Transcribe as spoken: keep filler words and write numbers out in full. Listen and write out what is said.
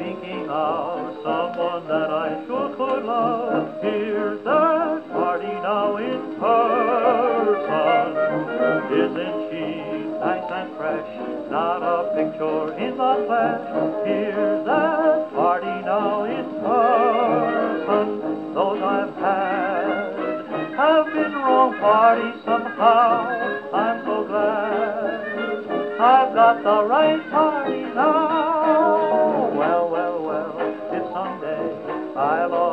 thinking of someone that I sure could love. Here's that party now in person. Isn't she nice and fresh? Not a picture in the flesh. Here's that party now in person. Those I've had have been wrong parties somehow. I'm so glad I've got the right party now. Well, well, well, if someday I'll